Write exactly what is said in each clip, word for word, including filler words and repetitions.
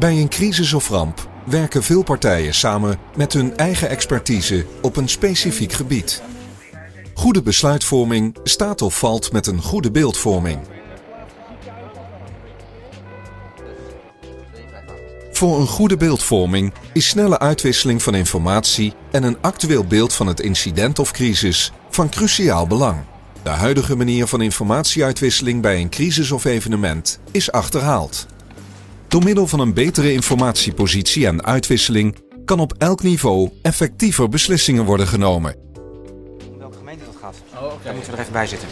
Bij een crisis of ramp werken veel partijen samen met hun eigen expertise op een specifiek gebied. Goede besluitvorming staat of valt met een goede beeldvorming. Voor een goede beeldvorming is snelle uitwisseling van informatie en een actueel beeld van het incident of crisis van cruciaal belang. De huidige manier van informatieuitwisseling bij een crisis of evenement is achterhaald. Door middel van een betere informatiepositie en uitwisseling kan op elk niveau effectiever beslissingen worden genomen. Om welke gemeente dat gaat, oh, okay. Daar moeten we er even bij zitten.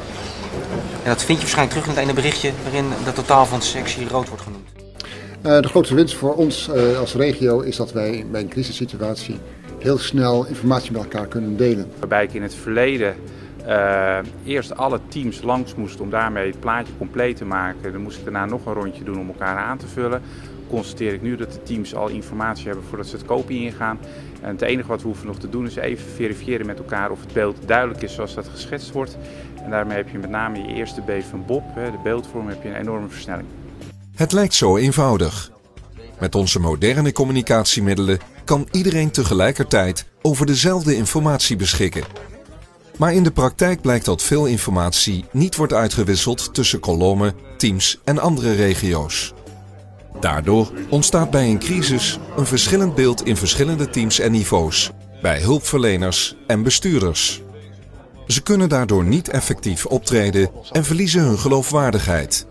En dat vind je waarschijnlijk terug in het ene berichtje waarin de totaal van de sectie rood wordt genoemd. Uh, de grootste winst voor ons uh, als regio is dat wij bij een crisissituatie heel snel informatie met elkaar kunnen delen. Waarbij ik in het verleden uh, eerst alle teams langs moest om daarmee het plaatje compleet te maken. Dan moest ik daarna nog een rondje doen om elkaar aan te vullen. Constateer ik nu dat de teams al informatie hebben voordat ze het kopie ingaan. En het enige wat we hoeven nog te doen is even verifiëren met elkaar of het beeld duidelijk is zoals dat geschetst wordt. En daarmee heb je met name je eerste B van Bob, de beeldvorm, heb je een enorme versnelling. Het lijkt zo eenvoudig. Met onze moderne communicatiemiddelen kan iedereen tegelijkertijd over dezelfde informatie beschikken. Maar in de praktijk blijkt dat veel informatie niet wordt uitgewisseld tussen kolommen, teams en andere regio's. Daardoor ontstaat bij een crisis een verschillend beeld in verschillende teams en niveaus, bij hulpverleners en bestuurders. Ze kunnen daardoor niet effectief optreden en verliezen hun geloofwaardigheid.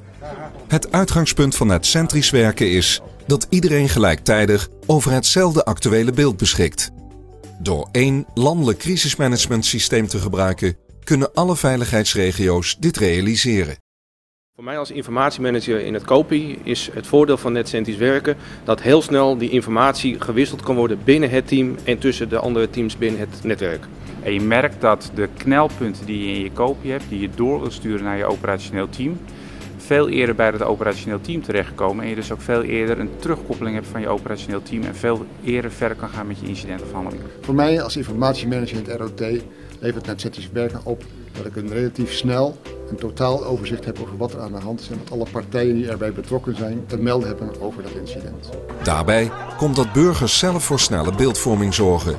Het uitgangspunt van netcentrisch werken is dat iedereen gelijktijdig over hetzelfde actuele beeld beschikt. Door één landelijk crisismanagementsysteem te gebruiken, kunnen alle veiligheidsregio's dit realiseren. Voor mij als informatiemanager in het COPI is het voordeel van netcentrisch werken dat heel snel die informatie gewisseld kan worden binnen het team en tussen de andere teams binnen het netwerk. En je merkt dat de knelpunten die je in je COPI hebt, die je door wilt sturen naar je operationeel team, veel eerder bij het operationeel team terechtkomen en je dus ook veel eerder een terugkoppeling hebt van je operationeel team en veel eerder verder kan gaan met je incidentafhandeling. Voor mij als informatiemanager in het R O T levert netcentrisch werken op dat ik een relatief snel een totaal overzicht heb over wat er aan de hand is en wat alle partijen die erbij betrokken zijn te melden hebben over dat incident. Daarbij komt dat burgers zelf voor snelle beeldvorming zorgen.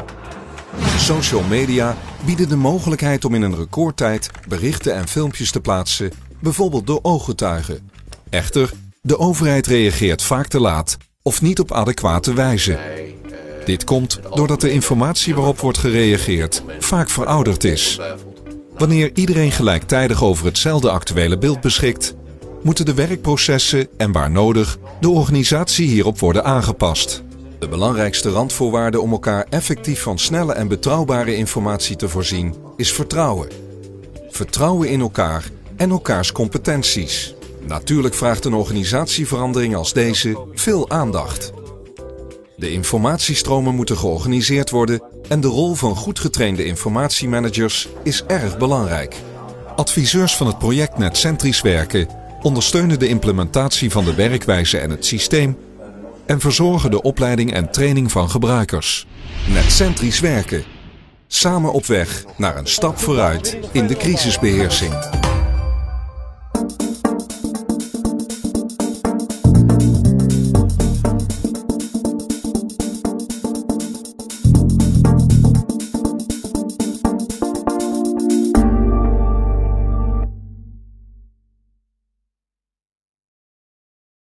Social media bieden de mogelijkheid om in een recordtijd berichten en filmpjes te plaatsen, bijvoorbeeld door ooggetuigen. Echter, de overheid reageert vaak te laat of niet op adequate wijze. Dit komt doordat de informatie waarop wordt gereageerd vaak verouderd is. Wanneer iedereen gelijktijdig over hetzelfde actuele beeld beschikt, moeten de werkprocessen en waar nodig de organisatie hierop worden aangepast. De belangrijkste randvoorwaarde om elkaar effectief van snelle en betrouwbare informatie te voorzien is vertrouwen. Vertrouwen in elkaar en elkaars competenties. Natuurlijk vraagt een organisatieverandering als deze veel aandacht. De informatiestromen moeten georganiseerd worden en de rol van goed getrainde informatiemanagers is erg belangrijk. Adviseurs van het project Netcentrisch Werken ondersteunen de implementatie van de werkwijze en het systeem en verzorgen de opleiding en training van gebruikers. Netcentrisch Werken. Samen op weg naar een stap vooruit in de crisisbeheersing.